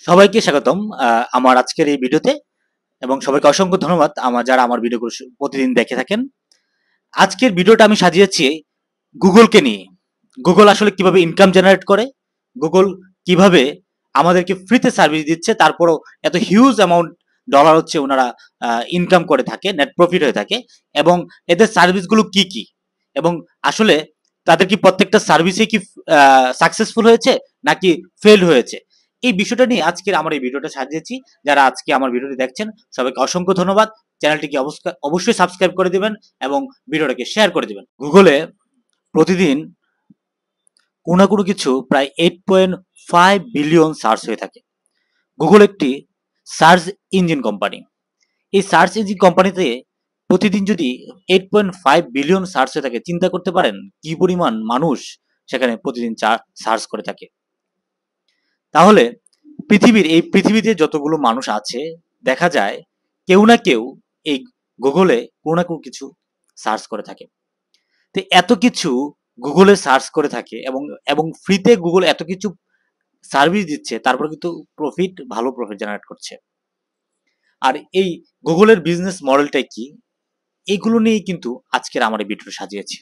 সবাইকে স্বাগতম আমার আজকের এই ভিডিওতে এবং সবাইকে অসংখ্য ধন্যবাদ যারা আমার ভিডিওগুলো প্রতিদিন দেখে থাকেন। আজকের ভিডিওটা আমি সাজিয়েছি গুগলকে নিয়ে। গুগল আসলে কিভাবে ইনকাম জেনারেট করে, গুগল কিভাবে আমাদেরকে ফ্রিতে সার্ভিস দিচ্ছে, তারপরও এত হিউজ অ্যামাউন্ট ডলার হচ্ছে ওনারা ইনকাম করে থাকে, নেট প্রফিট হয়ে থাকে, এবং এদের সার্ভিসগুলো কি কি, এবং আসলে তাদের কি প্রত্যেকটা সার্ভিসে কি সাকসেসফুল হয়েছে নাকি ফেল হয়েছে, এই বিষয়টা নিয়ে আজকের আমার এই ভিডিওটা সাজিয়েছি। যারা আজকে আমার ভিডিওটি দেখছেন সবাইকে অসংখ্য ধন্যবাদ। চ্যানেলটিকে অবশ্যই সাবস্ক্রাইব করে দিবেন এবং ভিডিওটাকে শেয়ার করে দিবেন। গুগলে প্রতিদিন কোনো না কোনো কিছু প্রায় 8.5 বিলিয়ন সার্চ হয়ে থাকে। গুগল একটি সার্চ ইঞ্জিন কোম্পানি। এই সার্চ ইঞ্জিন কোম্পানিতে প্রতিদিন যদি 8.5 বিলিয়ন সার্চ হয়ে থাকে, চিন্তা করতে পারেন কি পরিমাণ মানুষ সেখানে প্রতিদিন সার্চ করে থাকে। তাহলে পৃথিবীতে যতগুলো মানুষ আছে, দেখা যায় কেউ না কেউ এই গুগলে কোনো না কোনো কিছু সার্চ করে থাকে। তো এত কিছু গুগলে সার্চ করে থাকে এবং এবং ফ্রিতে গুগল এত কিছু সার্ভিস দিচ্ছে, তারপর কিন্তু ভালো প্রফিট জেনারেট করছে। আর এই গুগলের বিজনেস মডেলটাই কি, এইগুলো নিয়েই কিন্তু আজকের আমার এই ভিডিওটা সাজিয়েছি।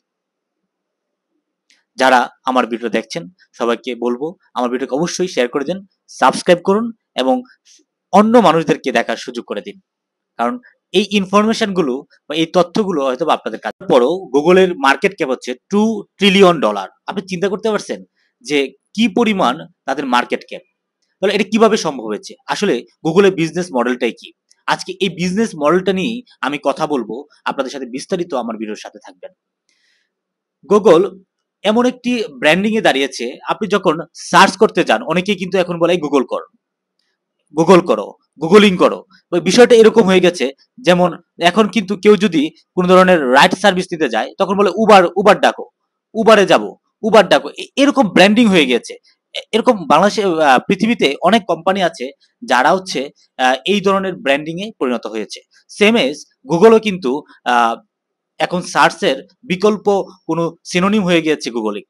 যারা আমার ভিডিও দেখছেন সবাইকে বলবো আমার ভিডিওকে অবশ্যই শেয়ার করে দিন, সাবস্ক্রাইব করুন এবং অন্য মানুষদেরকে দেখার সুযোগ করে দিন। কারণ এই ইনফরমেশনগুলো বা এই তথ্যগুলো হয়তো আপনাদের কাছে। পরেও গুগলের মার্কেট ক্যাপ হচ্ছে $2 ট্রিলিয়ন। আপনি চিন্তা করতে পারছেন যে কি পরিমাণ তাদের মার্কেট ক্যাপ? তাহলে এটা কিভাবে সম্ভব হয়েছে? আসলে গুগলের বিজনেস মডেলটাই কি? আজকে এই বিজনেস মডেলটা নিয়েই আমি কথা বলবো, আপনাদের সাথে বিস্তারিত আমার ভিডিওর সাথে থাকবেন। গুগল এমন একটি ব্র্যান্ডিং এ দাঁড়িয়েছে, আপনি যখন সার্চ করতে যান অনেকেই কিন্তু এখন বলে গুগল করো, গুগল করো, গুগলিং করো। ওই বিষয়টা এরকম হয়ে গেছে, যেমন এখন কিন্তু কেউ যদি কোনো ধরনের রাইড সার্ভিস নিতে যায় তখন বলে উবার ডাকো, উবারে যাব, উবার ডাকো। এরকম ব্র্যান্ডিং হয়ে গেছে। এরকম বাংলাদেশে পৃথিবীতে অনেক কোম্পানি আছে যারা হচ্ছে এই ধরনের ব্র্যান্ডিং এ পরিণত হয়েছে। সেম এজ গুগলও কিন্তু আহ, এখন সার্চের বিকল্প কোনো সিনোনিম হয়ে গিয়েছে গুগলিং।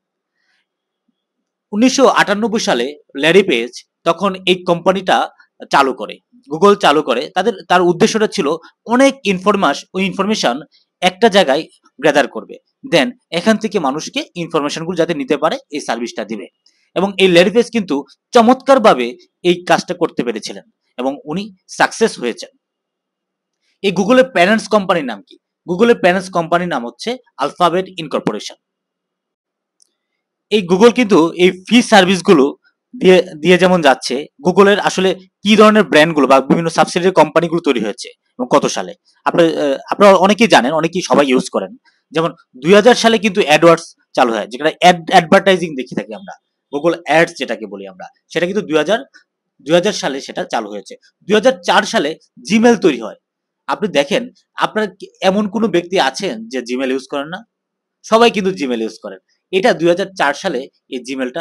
1998 সালে ল্যারি পেজ তখন এই কোম্পানিটা চালু করে, গুগল চালু করে। তার উদ্দেশ্যটা ছিল অনেক ইনফরমেশন একটা জায়গায় গ্যাদার করবে, দেন এখান থেকে মানুষকে ইনফরমেশনগুলো যাতে নিতে পারে এই সার্ভিসটা দিবে। এবং এই ল্যারি পেজ কিন্তু চমৎকারভাবে এই কাজটা করতে পেরেছিলেন এবং উনি সাকসেস হয়েছেন। এই গুগলের প্যারেন্টস কোম্পানির নাম কি? গুগলের প্যারেন্টস কোম্পানির নাম হচ্ছে আলফাবেট ইনকর্পোরেশন। এই গুগল কিন্তু এই ফ্রি সার্ভিসগুলো দিয়ে দিয়ে যেমন যাচ্ছে, গুগলের আসলে কি ধরনের ব্র্যান্ডগুলো বা বিভিন্ন সাবসিডিয়ারি কোম্পানিগুলো তৈরি হয়েছে এবং কত সালে আপনারা অনেকেই জানেন, অনেকেই সবাই ইউজ করেন। যেমন 2000 সালে কিন্তু অ্যাডওয়ার্ডস চালু হয়, যেটা অ্যাডভার্টাইজিং দেখি থাকি আমরা, গুগল অ্যাডস যেটাকে বলি আমরা, সেটা কিন্তু 2000 সালে সেটা চালু হয়েছে। 2004 সালে জিমেল তৈরি হয়। আপনি দেখেন, আপনার এমন কোনো ব্যক্তি আছেন যে জিমেল ইউজ করেন না? সবাই কিন্তু জিমেল ইউজ করেন। এটা 2004 সালে এই জিমেলটা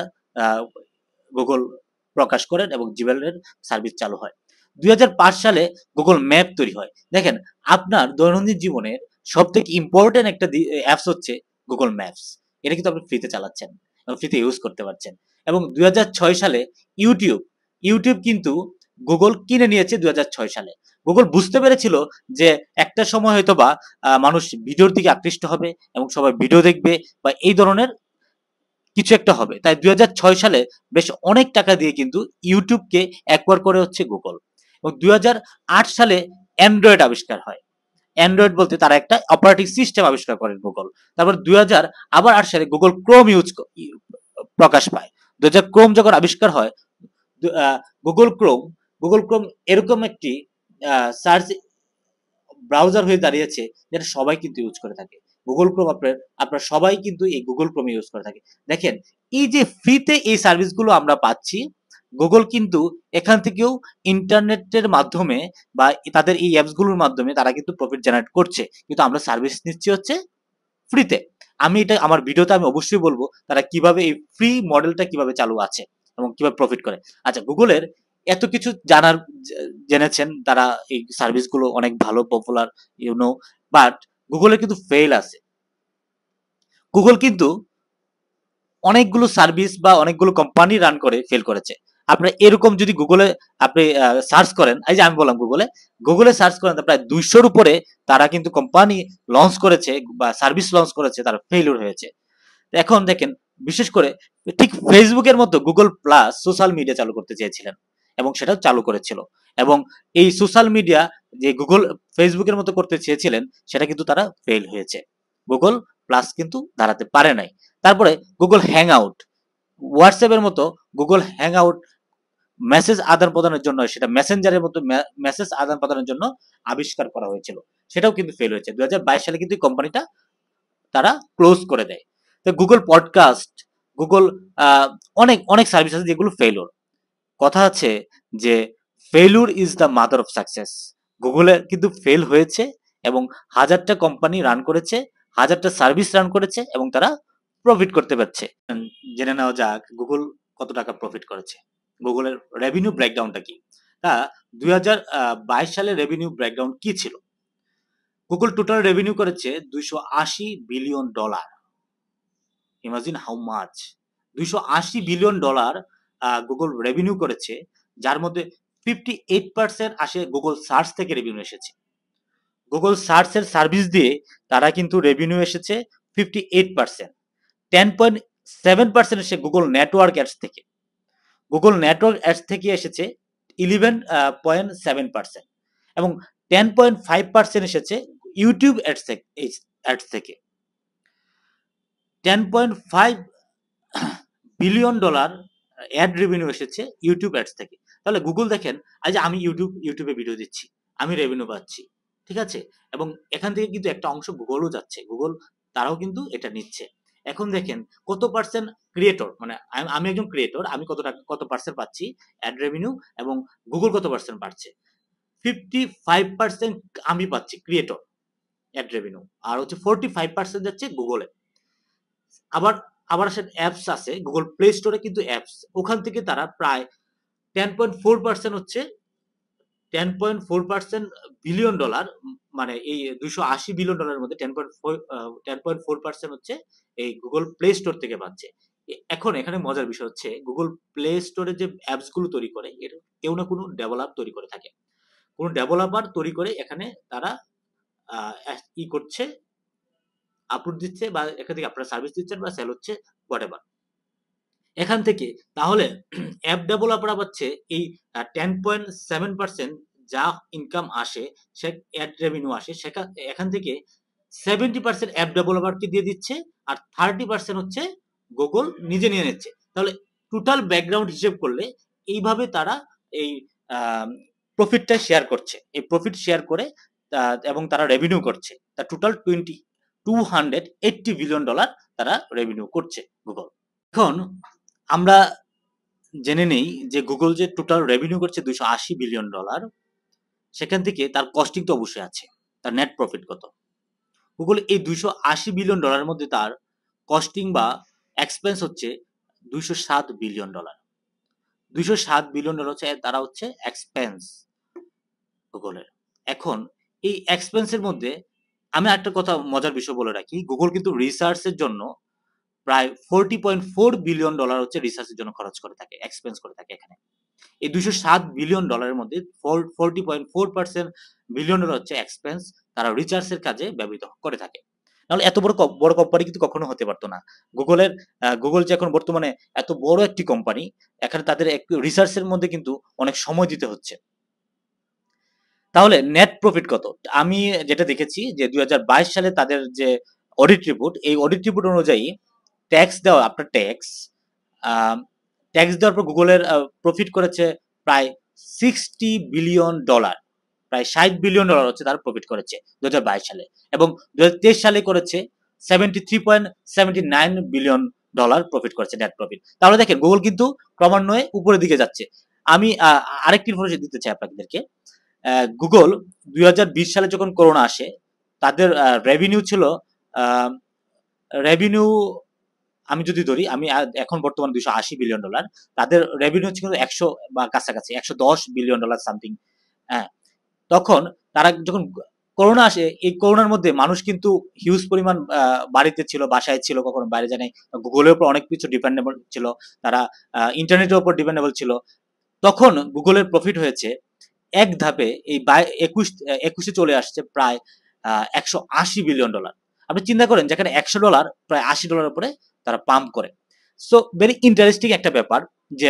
গুগল প্রকাশ করেন এবং জিমেলের সার্ভিস চালু হয়। 2005 সালে গুগল ম্যাপ তৈরি হয়। দেখেন, আপনার দৈনন্দিন জীবনের সব থেকে ইম্পর্টেন্ট একটা অ্যাপস হচ্ছে গুগল ম্যাপস। এটা কিন্তু আপনি ফ্রিতে চালাচ্ছেন এবং ফ্রিতে ইউজ করতে পারছেন। এবং 2006 সালে ইউটিউব ইউটিউব কিন্তু গুগল কিনে নিয়েছে 2006 সালে। গুগল বুঝতে পেরেছিল যে একটা সময় হয়তো বা মানুষ ভিডিওর দিকে আকৃষ্ট হবে এবং সবাই ভিডিও দেখবে বা এই ধরনের কিছু একটা হবে। তাই 2006 সালে বেশ অনেক টাকা দিয়ে কিন্তু ইউটিউবকে অ্যাকোয়ার করে হচ্ছে গুগল। এবং 2008 সালে অ্যান্ড্রয়েড আবিষ্কার হয়। অ্যান্ড্রয়েড বলতে তারা একটা অপারেটিং সিস্টেম আবিষ্কার করেন গুগল। তারপর 2008 সালে গুগল ক্রোম প্রকাশ পায়। 2000 ক্রোম যখন আবিষ্কার হয়, গুগল ক্রোম গুগল ক্রোম এরকম একটি সার্চ ব্রাউজার হয়ে দাঁড়িয়েছে যেটা সবাই কিন্তু ইউজ করে থাকে। গুগল ক্রোম আপনার সবাই কিন্তু এই গুগল ক্রোম ইউজ করে থাকে। দেখেন, এই যে ফ্রিতে এই সার্ভিসগুলো আমরা পাচ্ছি, গুগল কিন্তু এখান থেকেও ইন্টারনেটের মাধ্যমে বা তাদের এই অ্যাপসগুলোর মাধ্যমে তারা কিন্তু প্রফিট জেনারেট করছে, কিন্তু আমরা সার্ভিস নিচ্ছি হচ্ছে ফ্রিতে। আমি এটা আমার ভিডিওতে আমি অবশ্যই বলবো তারা কিভাবে এই ফ্রি মডেলটা কিভাবে চালু আছে এবং কিভাবে প্রফিট করে। আচ্ছা, গুগলের এত কিছু জেনেছেন, তারা এই সার্ভিসগুলো অনেক ভালো, পপুলার, বাট গুগলের কিন্তু ফেল আছে। গুগল কিন্তু অনেকগুলো সার্ভিস বা অনেকগুলো কোম্পানি রান করে ফেল করেছে। আপনার এরকম যদি গুগলে আপনি সার্চ করেন, এই যে আমি বললাম গুগলে সার্চ করেন প্রায় 200-র উপরে তারা কিন্তু কোম্পানি লঞ্চ করেছে বা সার্ভিস লঞ্চ করেছে, তারা ফেইলিউর হয়েছে। এখন দেখেন, বিশেষ করে ঠিক ফেসবুকের মতো গুগল প্লাস সোশ্যাল মিডিয়া চালু করতে চেয়েছিলেন এবং সেটা চালু করেছিল, এবং এই সোশ্যাল মিডিয়া যে গুগল ফেসবুকের মতো করতে চেয়েছিলেন সেটা কিন্তু তারা ফেল হয়েছে। গুগল প্লাস কিন্তু দাঁড়াতে পারে নাই। তারপরে গুগল হ্যাং আউট, হোয়াটসঅ্যাপের মতো গুগল হ্যাং আউট মেসেজ আদান প্রদানের জন্য, সেটা মেসেঞ্জারের মতো মেসেজ আদান প্রদানের জন্য আবিষ্কার করা হয়েছিল, সেটাও কিন্তু ফেল হয়েছে। 2022 সালে কিন্তু কোম্পানিটা তারা ক্লোজ করে দেয়। তো গুগল পডকাস্ট, গুগল অনেক অনেক সার্ভিস আছে যেগুলো ফেইলুর। কথা আছে যে failure is the mother of success. গুগলের কিন্তু ফেল হয়েছে এবং হাজারটা কোম্পানি রান করেছে, হাজারটা সার্ভিস রান করেছে এবং তারা প্রফিট করতে পারছে। জেনে নেওয়া যাক গুগল কত টাকা প্রফিট করেছে, গুগলের রেভিনিউ ব্রেকডাউনটা কি। তা 2022 সালের রেভিনিউ ব্রেকডাউন কি ছিল? গুগল টোটাল রেভিনিউ করেছে $280 billion. Imagine how much! $280 billion Google revenue করেছে, যার মধ্যে 58% আসে গুগল সার্চ থেকে রেভিনিউ এসেছে। গুগল সার্চের সার্ভিস দিয়ে তারা কিন্তু রেভিনিউ এসেছে 58%। 10.7% এসে গুগল নেটওয়ার্ক অ্যাডস থেকে। গুগল নেটওয়ার্ক অ্যাডস থেকে এসেছে 11.7%, এবং 10.5% এসেছে ইউটিউব অ্যাডস থেকে। $10.5 বিলিয়ন অ্যাড রেভিনিউ এসেছে ইউটিউব অ্যাডস থেকে। তাহলে গুগল দেখেন, আজ আমি ইউটিউবে ভিডিও দিচ্ছি, আমি রেভিনিউ পাচ্ছি, ঠিক আছে, এবং এখান থেকে কিন্তু একটা অংশ গুগলও যাচ্ছে, গুগল তারাও কিন্তু এটা নিচ্ছে। এখন দেখেন কত পার্সেন্ট ক্রিয়েটর, মানে আমি একজন ক্রিয়েটর, আমি কত পার্সেন্ট পাচ্ছি অ্যাড রেভিনিউ, এবং গুগল কত পার্সেন্ট পাচ্ছে? 55% আমি পাচ্ছি ক্রিয়েটর অ্যাড রেভিনিউ, আর হচ্ছে 45% যাচ্ছে গুগলে। আবার আবার আসে অ্যাপস আছে, গুগল প্লে স্টোরে কিন্তু অ্যাপস, ওখান থেকে তারা প্রায় 10.4% হচ্ছে 10.4% বিলিয়ন ডলার, মানে এই $280 বিলিয়ন মধ্যে 10.4% হচ্ছে এই গুগল প্লে স্টোর থেকে পাচ্ছে। এখন এখানে মজার বিষয় হচ্ছে গুগল প্লে স্টোরে যে অ্যাপস গুলো তৈরি করে, এর কেউ না কোনো ডেভেলপ তৈরি করে থাকে, কোনো ডেভেলপার তৈরি করে এখানে তারা ই করছে, আপলোড দিচ্ছে, বা এখান থেকে আপনারা সার্ভিস দিচ্ছেন বা সেল হচ্ছে, হোয়াটএভার। এখান থেকে তাহলে অ্যাপ ডেভেলপাররা পাচ্ছে এই 10.7% যা ইনকাম আসে, সে অ্যাড রেভিনিউ আসে, এখান থেকে 70% অ্যাপ ডেভেলপারকে দিয়ে দিচ্ছে, আর 30% হচ্ছে গুগল নিজে নিয়ে নিচ্ছে। তাহলে টোটাল ব্যাকগ্রাউন্ড হিসেব করলে এইভাবে তারা এই প্রফিটটা শেয়ার করছে, এই প্রফিট শেয়ার করে এবং তারা রেভিনিউ করছে, তা টোটাল $280 বিলিয়ন তারা রেভিনিউ করছে গুগল। এখন আমরা জেনে নেই যে গুগল যে টোটাল রেভিনিউ করছে $280 বিলিয়ন, সেখান থেকে তার কস্টিং তো অবশ্যই আছে, তার নেট প্রফিট কত। গুগল এই $280 বিলিয়ন মধ্যে তার কস্টিং বা এক্সপেন্স হচ্ছে $207 বিলিয়ন। $207 বিলিয়ন হচ্ছে তারা হচ্ছে এক্সপেন্স গুগলের। এখন এই এক্সপেন্সের মধ্যে আমি একটা কথা মজার বিষয় বলে রাখি, গুগল কিন্তু রিসার্চের জন্য প্রায় $40.4 বিলিয়ন হচ্ছে রিসার্চের জন্য খরচ করে থাকে, এক্সপেন্স করে থাকে। এখানে এই $207 বিলিয়ন মধ্যে 40.4% বিলিয়ন হচ্ছে এক্সপেন্স, তারা রিসার্চের কাজে ব্যবহৃত করে থাকে। নাহলে এত বড় কোম্পানি কিন্তু কখনো হতে পারতো না। গুগল যে এখন বর্তমানে এত বড় একটি কোম্পানি, এখানে তাদের রিসার্চের মধ্যে কিন্তু অনেক সময় দিতে হচ্ছে। তাহলে নেট প্রফিট কত? আমি যেটা দেখেছি যে 2022 সালে তাদের যে অডিট রিপোর্ট, এই অডিট রিপোর্ট অনুযায়ী ট্যাক্স দেওয়া, আপনার ট্যাক্স দেওয়ার পর গুগলের প্রফিট করেছে প্রায় $60 বিলিয়ন, প্রায় $60 বিলিয়ন হচ্ছে তার প্রফিট করেছে 2022 সালে, এবং 2023 সালে করেছে $73.79 বিলিয়ন প্রফিট করেছে, নেট প্রফিট। তাহলে দেখেন গুগল কিন্তু ক্রমান্বয়ে উপরের দিকে যাচ্ছে। আমি আরেকটি ইনফরমেশন দিতে চাই আপনাদেরকে। গুগল 2020 সালে যখন করোনা আসে, তাদের রেভিনিউ ছিল, রেভিনিউ আমি যদি ধরি, আমি এখন বর্তমান $280 বিলিয়ন, তাদের রেভিনিউ ছিল 100 বা কাছাকাছি $110 বিলিয়ন সামথিং। হ্যাঁ, তখন তারা যখন করোনা আসে, এই করোনার মধ্যে মানুষ কিন্তু হিউজ পরিমাণ বাড়িতে ছিল, বাসায় ছিল, কখনো বাইরে যায় নাই। গুগলের উপর অনেক কিছু ডিপেন্ডেবল ছিল। তারা ইন্টারনেটের উপর ডিপেন্ডেবল ছিল। তখন গুগলের প্রফিট হয়েছে এক ধাপে এই 21 চলে আসছে প্রায় $180 বিলিয়ন। আপনি চিন্তা করেন যেখানে $100 প্রায় $80 উপরে তারা পাম্প করে। সো ভেরি ইন্টারেস্টিং একটা ব্যাপার যে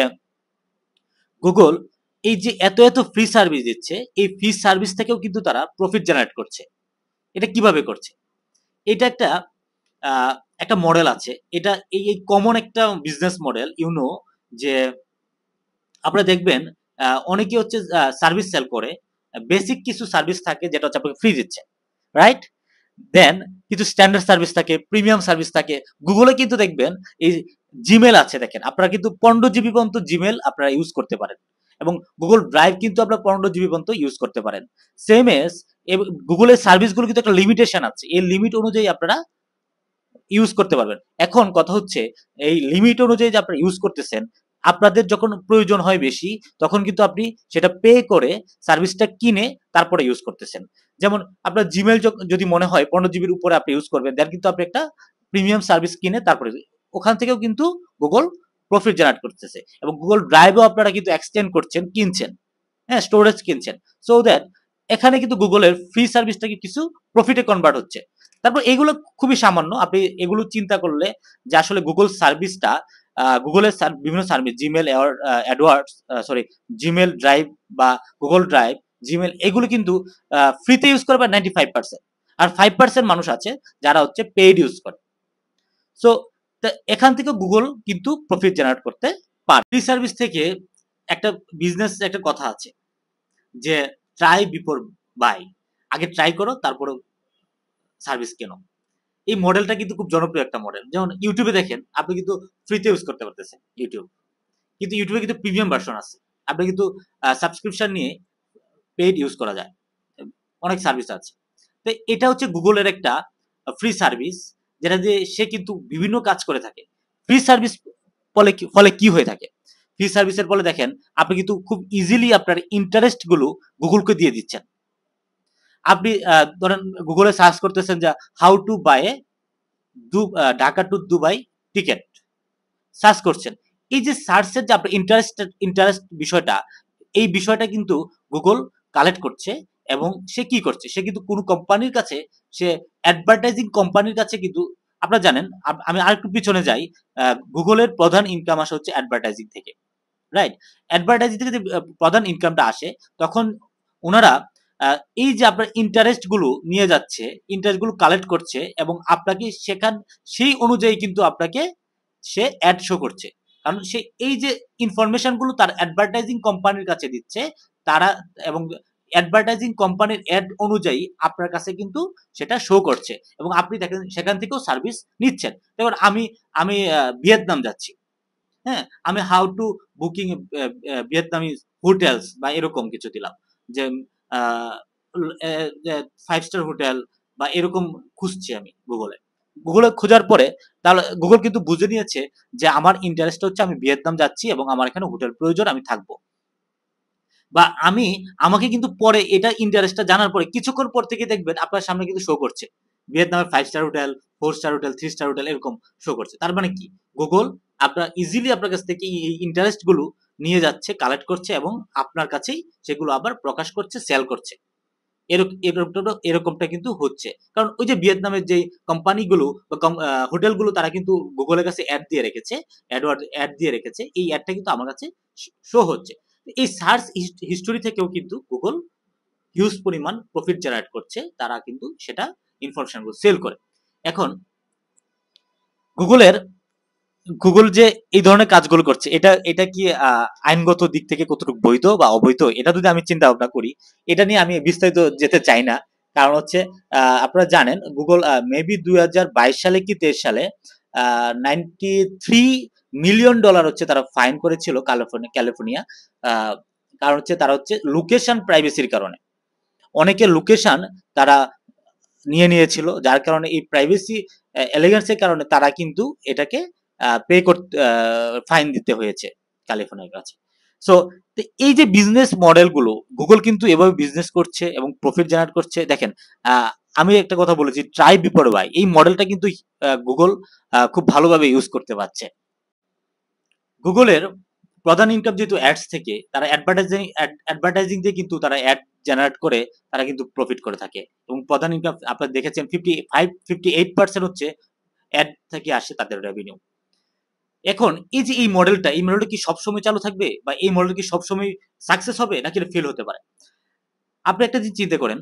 গুগল এই যে এত ফ্রি সার্ভিস দিচ্ছে, এই ফ্রি সার্ভিস থেকেও কিন্তু তারা প্রফিট জেনারেট করছে। এটা কিভাবে করছে? এটা আহ, একটা মডেল আছে। এটা এই কমন একটা বিজনেস মডেল যে আপনারা দেখবেন অনেকে হচ্ছে সার্ভিস সেল করে। বেসিক কিছু সার্ভিস থাকে যেটা হচ্ছে আপনাকে ফ্রি দিচ্ছে, রাইট? দেন কিছু স্ট্যান্ডার্ড সার্ভিস থাকে, প্রিমিয়াম সার্ভিস থাকে। গুগলে কিন্তু দেখবেন এই জিমেল আছে, দেখেন আপনারা কিন্তু 15 GB পর্যন্ত জিমেল আপনারা ইউজ করতে পারেন, এবং গুগল ড্রাইভ কিন্তু আপনারা 15 GB পর্যন্ত ইউজ করতে পারেন। সেম এস গুগলের সার্ভিসগুলো কিন্তু একটা লিমিটেশন আছে, এই লিমিট অনুযায়ী আপনারা ইউজ করতে পারবেন। এখন কথা হচ্ছে এই লিমিট অনুযায়ী যে আপনারা ইউজ করতেছেন, আপনাদের যখন প্রয়োজন হয় বেশি, তখন কিন্তু আপনি সেটা পে করে সার্ভিসটা কিনে তারপরে ইউজ করতেছেন। যেমন আপনার জিমেল যদি মনে হয় 15 GB উপরে আপনি ইউজ করবেন, দেন কিন্তু আপনি একটা প্রিমিয়াম সার্ভিস কিনে তারপরে ওখান থেকেও কিন্তু গুগল প্রফিট জেনারেট করতেছে। এবং গুগল ড্রাইভও আপনারা কিন্তু এক্সটেন্ড করছেন, কিনছেন, হ্যাঁ, স্টোরেজ কিনছেন। সো দ্যাট এখানে কিন্তু গুগলের ফ্রি সার্ভিসটাকে কিছু প্রফিটে কনভার্ট হচ্ছে। তারপর এগুলো খুবই সামান্য, আপনি এগুলো চিন্তা করলে যে আসলে গুগল সার্ভিসটা গুগলের বিভিন্ন service Gmail AdWords sorry Gmail drive বা গুগল ড্রাইভ, জিমেল, এগুলো কিন্তু ফ্রিতে ইউজ করে বা 95%, আর 5% মানুষ আছে যারা হচ্ছে পেইড ইউজ করে। সো এখান থেকে গুগল কিন্তু প্রফিট জেনারেট করতে পারে। ফ্রি সার্ভিস থেকে একটা বিজনেস একটা কথা আছে যে ট্রাই বিফোর বাই, আগে ট্রাই করো তারপরে সার্ভিস কেনো। এই মডেলটা কিন্তু খুব জনপ্রিয় একটা মডেল। যেমন ইউটিউবে দেখেন, আপনি কিন্তু ফ্রিতে ইউজ করতে পারতেছেন ইউটিউব, কিন্তু ইউটিউবে কিন্তু প্রিমিয়াম ভার্সন আছে, আপনি কিন্তু সাবস্ক্রিপশন নিয়ে পেইড ইউজ করা যায়, অনেক সার্ভিস আছে। তো এটা হচ্ছে গুগলের একটা ফ্রি সার্ভিস, যেটা দিয়ে সে কিন্তু বিভিন্ন কাজ করে থাকে। ফ্রি সার্ভিস ফলে কি হয়ে থাকে? ফ্রি সার্ভিসের ফলে দেখেন আপনি কিন্তু খুব ইজিলি আপনার ইন্টারেস্ট গুলো গুগলকে দিয়ে দিচ্ছেন। আপনি ধরেন গুগলে সার্চ করতেছেন যে how to buy a Dhaka to Dubai ticket, search করছেন। এই যে সার্চের যে আপনার ইন্টারেস্ট বিষয়টা, এই বিষয়টা কিন্তু গুগল কালেক্ট করছে, এবং সে কি করছে, সে কিন্তু কোনো কোম্পানির কাছে, সে অ্যাডভার্টাইজিং কোম্পানির কাছে কিন্তু, আপনারা জানেন, আমি আরেকটু পিছনে যাই, গুগলের প্রধান ইনকাম আসে হচ্ছে অ্যাডভার্টাইজিং থেকে, রাইট? অ্যাডভার্টাইজিং থেকে যে প্রধান ইনকামটা আসে, তখন ওনারা এই যে আপনার ইন্টারেস্ট গুলো নিয়ে যাচ্ছে, ইন্টারেস্ট গুলো কালেক্ট করছে, এবং আপনাকে সেই অনুযায়ী কিন্তু আপনাকে সে অ্যাড শো করছে। কারণ সে এই যে ইনফরমেশন গুলো তার অ্যাডভার্টাইজিং কোম্পানির কাছে দিচ্ছে, তারা, এবং অ্যাডভার্টাইজিং কোম্পানির অ্যাড অনুযায়ী আপনার কাছে কিন্তু সেটা শো করছে, এবং আপনি দেখেন সেখান থেকেও সার্ভিস নিচ্ছেন। যেমন আমি আমি ভিয়েতনাম যাচ্ছি, হ্যাঁ, আমি how to booking Vietnamese hotels বা এরকম কিছু দিলাম, যে 5 স্টার হোটেল বা এরকম খুঁজছি আমি গুগলে খোঁজার পরে, তাহলে গুগল কিন্তু বুঝে নিয়েছে যে আমার ইন্টারেস্ট হচ্ছে আমি ভিয়েতনাম যাচ্ছি এবং আমার এখানে হোটেল প্রয়োজন, আমি থাকবো। বা আমাকে কিন্তু পরে এটা ইন্টারেস্টটা জানার পরে কিছুক্ষণ পর থেকে দেখবেন আপনার সামনে কিন্তু শো করছে ভিয়েতনামের 5 star hotel, 4 star hotel, 3 star hotel, এরকম শো করছে। তার মানে কি, গুগল আপনার ইজিলি আপনার কাছ থেকে এই ইন্টারেস্ট গুলো নিয়ে যাচ্ছে, কালেক্ট করছে, এবং আপনার কাছেই সেগুলো আবার প্রকাশ করছে, সেল করছে। এরকমটা কিন্তু হচ্ছে, কারণ ওই যে ভিয়েতনামের যে কোম্পানিগুলো বা হোটেলগুলো, তারা কিন্তু গুগলের কাছে অ্যাড দিয়ে রেখেছে, অ্যাড দিয়ে রেখেছে, এই অ্যাডটা কিন্তু আমার কাছে শো হচ্ছে। এই সার্চ হিস্টোরি থেকেও কিন্তু গুগল হিউজ পরিমাণ প্রফিট জেনারেট করছে, তারা কিন্তু সেটা ইনফরমেশনগুলো সেল করে। এখন গুগল যে এই ধরনের কাজগুলো করছে, এটা কি আইনগত দিক থেকে কতটুকু বৈধ বা অবৈধ, এটা যদি আমি চিন্তা ভাবনা করি, এটা নিয়ে আমি বিস্তারিত যেতে চাই না। কারণ হচ্ছে আপনারা জানেন গুগল মেবি 2022 সালে কি 23 সালে $93 মিলিয়ন হচ্ছে তারা ফাইন করেছিল ক্যালিফোর্নিয়া। কারণ হচ্ছে তারা হচ্ছে লোকেশন প্রাইভেসির কারণে, অনেকের লোকেশন তারা নিয়েছিল, যার কারণে এই প্রাইভেসি এলিগেন্সের কারণে তারা কিন্তু এটাকে পে করতে, ফাইন দিতে হয়েছে ক্যালিফোর্নিয়ার কাছে। সো এই যে বিজনেস মডেলগুলো গুগল কিন্তু এভাবে বিজনেস করছে এবং প্রফিট জেনারেট করছে। দেখেন, আহ, আমি একটা কথা বলেছি, ট্রাই বিফোর বাই, এই মডেলটা কিন্তু গুগল খুব ভালোভাবে ইউজ করতে পারছে। গুগলের প্রধান ইনকাম যেহেতু অ্যাডস থেকে, তারা অ্যাডভার্টাইজিং দিয়ে কিন্তু তারা অ্যাড জেনারেট করে তারা কিন্তু প্রফিট করে থাকে। এবং প্রধান ইনকাম আপনারা দেখেছেন 58% হচ্ছে অ্যাড থেকে আসে তাদের রেভিনিউ। এখন এই যে এই মডেলটা কি সবসময় চালু থাকবে, বা এই মডেল কি সবসময় সাকসেস হবে, নাকি এটা ফেল হতে পারে? আপনি একটা জিনিস চিন্তা করেন,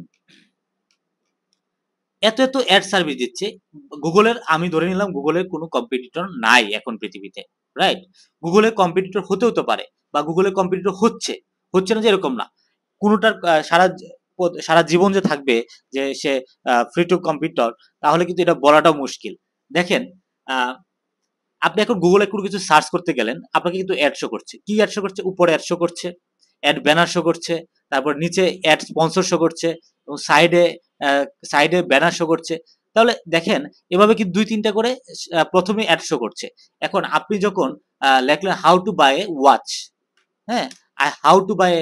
এত অ্যাড সার্ভিস দিচ্ছে গুগলের, আমি ধরে নিলাম গুগলের কোনো কম্পিটিটর নাই এখন পৃথিবীতে, রাইট? গুগলের কম্পিটিটর হতেও তো পারে, বা গুগলের কম্পিটিটর হচ্ছে না যে এরকম না। কোনোটার সারা জীবন যে থাকবে যে সে ফ্রি টু কম্পিটিটর, তাহলে কিন্তু এটা বলাটাও মুশকিল। দেখেন, আহ, আপনি এখন গুগলে কোনো কিছু সার্চ করতে গেলেন, আপনাকে কিন্তু অ্যাড শো করছে। কি অ্যাড শো করছে? উপরে অ্যাড শো করছে, অ্যাড ব্যানার শো করছে, তারপর নিচে অ্যাড স্পন্সর শো করছে, এবং সাইডে ব্যানার শো করছে। তাহলে দেখেন, এভাবে কি ২-৩টা করে প্রথমে অ্যাড শো করছে। এখন আপনি যখন লেখলেন how to buy a watch, হ্যাঁ, how to buy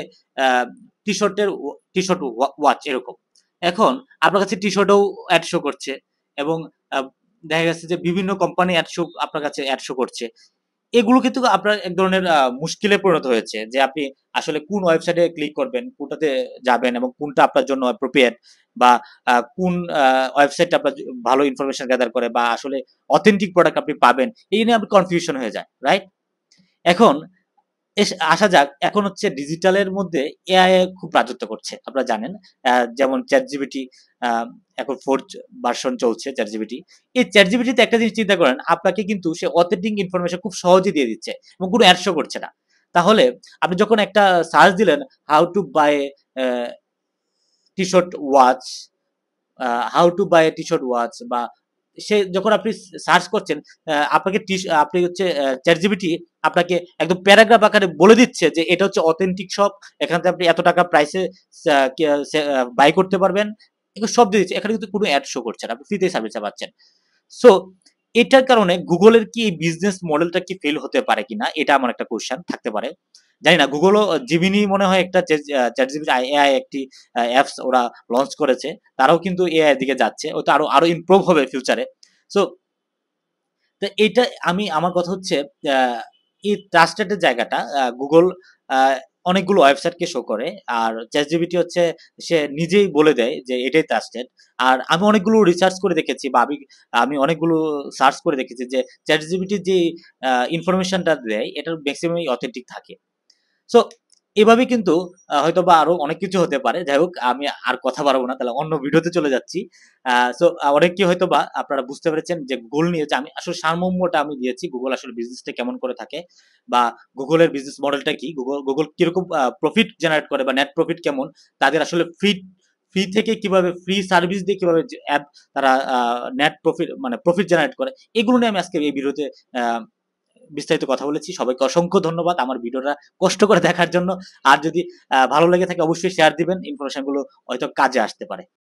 T shirt watch এরকম, এখন আপনার কাছে টি শার্টও অ্যাড শো করছে, এবং আহ, দেখা গেছে যে বিভিন্ন কোম্পানি অ্যাড শো আপনার কাছে অ্যাড শো করছে। এগুলো কিন্তু আপনার এক ধরনের মুশকিলে পরিণত হয়েছে, যে আপনি আসলে কোন ওয়েবসাইটে ক্লিক করবেন, কোনটাতে যাবেন, এবং কোনটা আপনার জন্য অ্যাপ্রোপ্রিয়েট, বা কোন ওয়েবসাইটটা আপনার ভালো ইনফরমেশন গ্যাদার করে, বা আসলে অথেন্টিক প্রোডাক্ট আপনি পাবেন, এই নিয়ে আপনি কনফিউশন হয়ে যায়, রাইট? এখন আসা যাক, এখন হচ্ছে ডিজিটালের মধ্যে এআই খুব রাজত্ব করছে, আপনারা জানেন। যেমন চ্যাট জিপিটি, এখন 4th ভার্সন চলছে চ্যাট জিপিটি। এই চ্যাট জিপিটিতে একটা জিনিস চিন্তা করেন, আপনাকে কিন্তু সে অথেন্টিক ইনফরমেশন খুব সহজে দিয়ে দিচ্ছে, এবং কোনো অ্যাড শো করছে না। তাহলে আপনি যখন একটা সার্চ দিলেন how to buy T shirt watch, how to buy T shirt watch, বা সে যখন আপনি সার্চ করছেন, আপনি হচ্ছে চ্যাট জিপিটি আপনাকে একদম প্যারাগ্রাফ আকারে বলে দিচ্ছে যে এটা হচ্ছে অথেন্টিক শপ, এখান থেকে আপনি এত টাকা প্রাইসে বাই করতে পারবেন, এগুলো সব দিয়ে দিচ্ছে। এখানে কিন্তু কোনো অ্যাড শো করছে না, আপনি ফ্রিতে সার্ভিসটা পাচ্ছেন। সো এটার কারণে গুগলের কি এই বিজনেস মডেলটা কি ফেল হতে পারে কিনা, এটা আমার একটা কোশ্চেন থাকতে পারে। জানি না, গুগলও জিমিনি মনে হয় একটা চ্যাট জিপিটি এআই একটি অ্যাপস ওরা লঞ্চ করেছে, তারাও কিন্তু এআই এর দিকে যাচ্ছে, ও তো আরো আরো ইমপ্রুভ হবে ফিউচারে। সো তো এইটা, আমার কথা হচ্ছে আহ, এই ট্রাস্টেড এর জায়গাটা গুগল অনেকগুলো ওয়েবসাইটকে শো করে, আর চ্যাটজিপিটি হচ্ছে সে নিজেই বলে দেয় যে এটাই ট্রাস্টেড। আর আমি অনেকগুলো রিসার্চ করে দেখেছি, বা আমি আমি অনেকগুলো সার্চ করে দেখেছি যে চ্যাটজিপিটি যে ইনফরমেশনটা দেয় এটার ম্যাক্সিমামই অথেন্টিক থাকে। সো এভাবে কিন্তু হয়তোবা আরো অনেক কিছু হতে পারে। যাই হোক, আমি আর কথা বাড়াবো না। তাহলে অন্য ভিডিওতে চলে যাচ্ছি। সো অনেকে হয়তোবা আপনারা বুঝতে পেরেছেন যে গুগল নিয়ে যে আমি আসলে সারমর্মটা আমি দিয়েছি। গুগল আসলে বিজনেসটা কেমন করে থাকে, বা গুগলের বিজনেস মডেলটা কি? গুগল কিরকম প্রফিট জেনারেট করে, বা নেট প্রফিট কেমন? তাদের আসলে ফ্রি থেকে কিভাবে, ফ্রি সার্ভিস দিয়ে কিভাবে অ্যাপ তারা নেট প্রফিট মানে প্রফিট জেনারেট করে, এগুলো নিয়ে আমি আজকে এই ভিডিওতে আ বিস্তারিত কথা বলেছি। সবাইকে অসংখ্য ধন্যবাদ আমার ভিডিওটা কষ্ট করে দেখার জন্য। আর যদি ভালো লেগে থাকে অবশ্যই শেয়ার দিবেন। ইনফরমেশন গুলো হয়তো কাজে আসতে পারে।